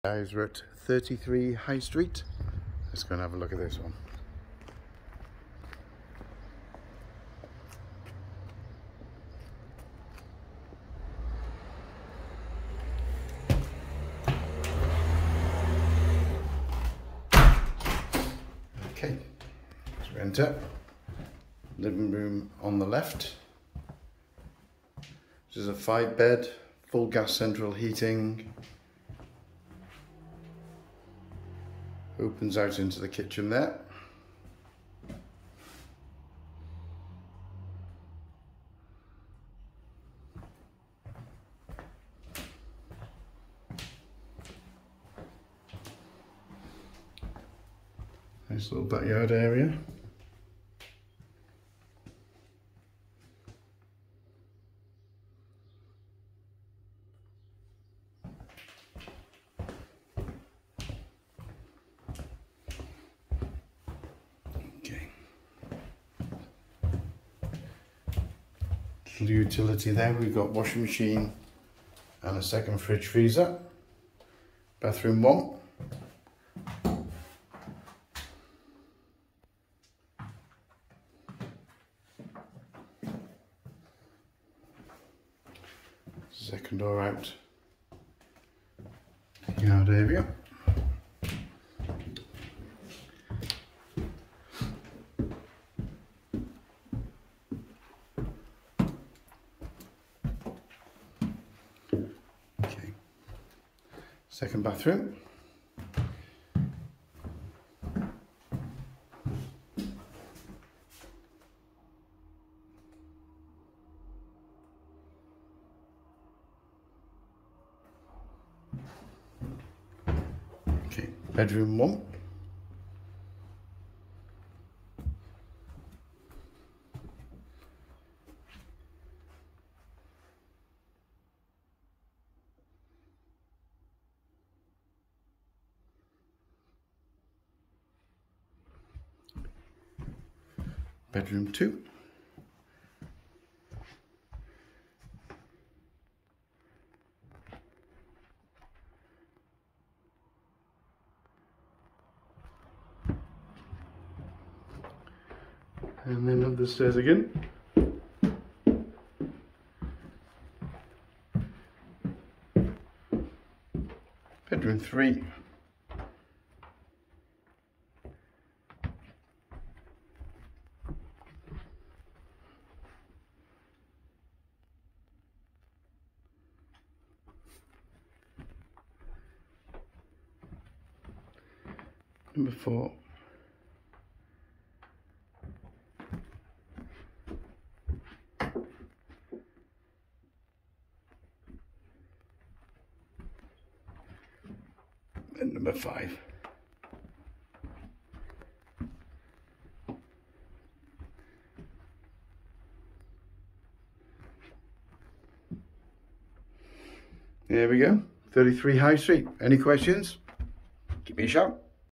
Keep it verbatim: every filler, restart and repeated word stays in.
Guys, we're at thirty-three High Street. Let's go and have a look at this one. Okay, so we enter. Living room on the left. This is a five bed, full gas central heating. Opens out into the kitchen there. Nice little backyard area. Little utility there. We've got washing machine and a second fridge freezer. Bathroom one. Second door out. Yard area. Second bathroom. Okay, bedroom one. Bedroom two. And then up the stairs again. Bedroom three. Number four. And number five. There we go. thirty-three High Street. Any questions? Give me a shout.